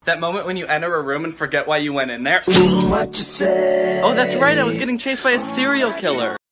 That moment when you enter a room and forget why you went in there. What you say? Oh, that's right, I was getting chased by a serial killer.